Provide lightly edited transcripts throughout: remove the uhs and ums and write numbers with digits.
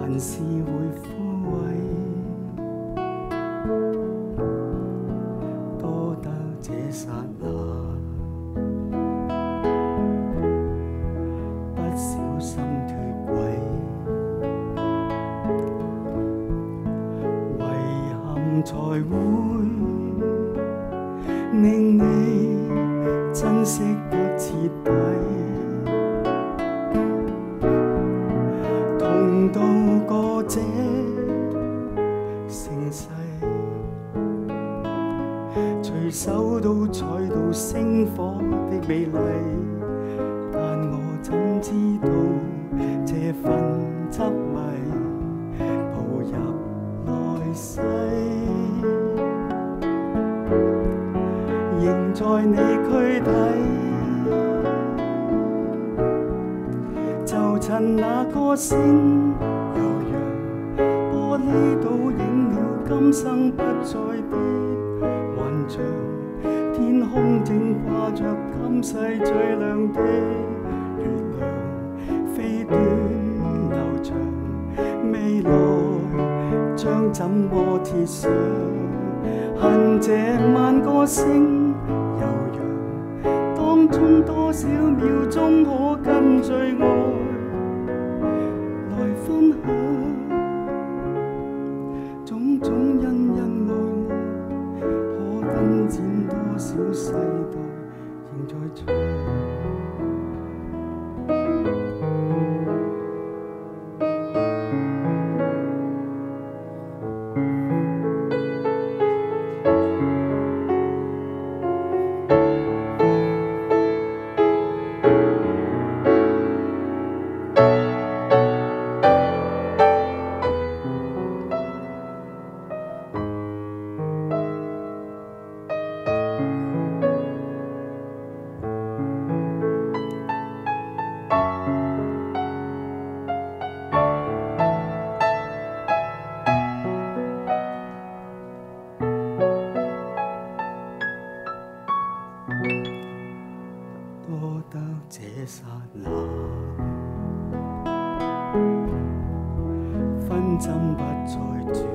还是會枯萎。多得這剎那，不小心脱軌，遺憾才會令你珍惜得徹底。同渡過這盛世，隨手都採到星火的美麗，但我怎知道這份執迷步入來世，仍在你軀體。就襯那歌聲悠揚，玻璃倒映了今生不再的幻象。天空正掛着今世最亮的月亮，飛短流長，未來將怎麼設想？恨這晚歌聲悠揚，當中多少秒鐘可跟最愛來分享，種種恩恩愛愛，可更剪多少世代仍在唱。多得這剎那，分針不再轉，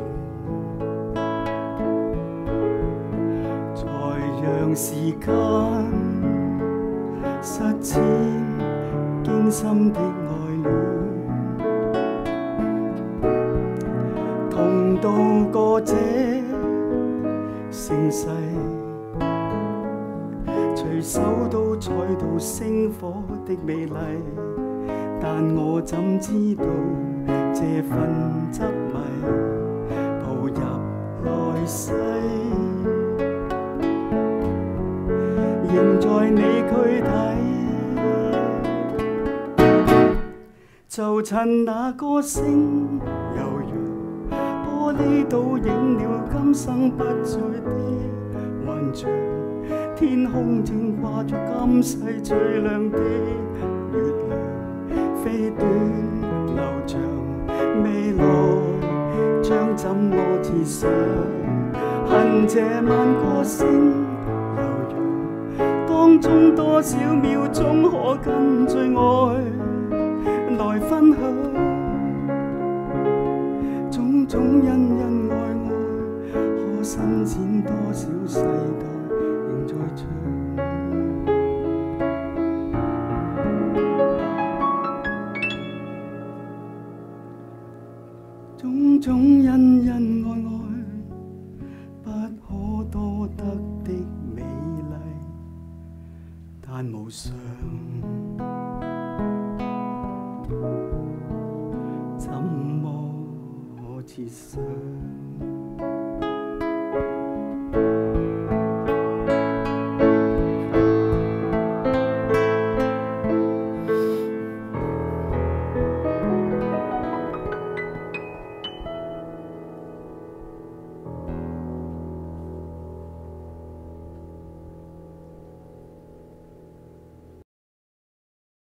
才讓時間實踐堅心的愛戀，同渡過這盛世。隨手都採到星火的美麗，但我怎知道這份執迷步入來世，仍在你軀體。就襯那歌聲悠揚，玻璃倒映了今生不再的幻象。天空正掛着今世最亮的月亮，飛短流長，未來將怎麼設想？恨這晚歌聲悠揚，當中多少秒鐘可跟最愛來分享？種種恩恩愛愛，可伸展多少世代仍在唱。種種恩恩愛愛，不可多得的美麗，但無常，怎麼設想？